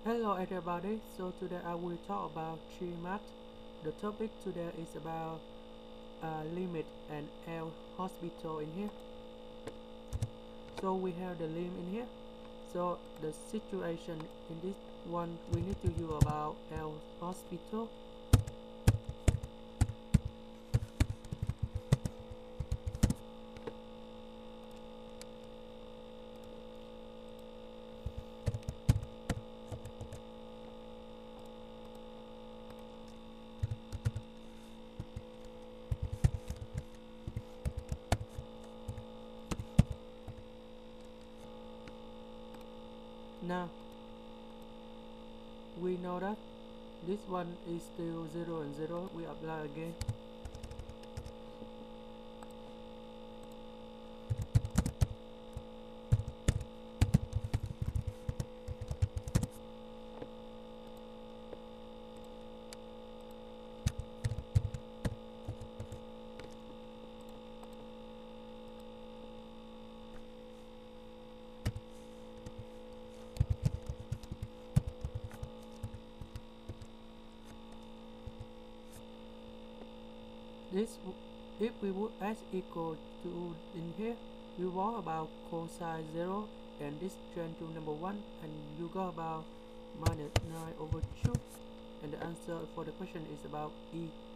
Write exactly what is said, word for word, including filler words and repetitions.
Hello everybody, so today I will talk about tree math. The topic today is about uh, limit and L hospital in here. So we have the limit in here. So the situation in this one we need to use about L hospital. Now we know that this one is still zero and zero. We apply again. This if we would s equal to in here, we want about cosine zero and this change to number one, and you go about minus nine over two, and the answer for the question is about E.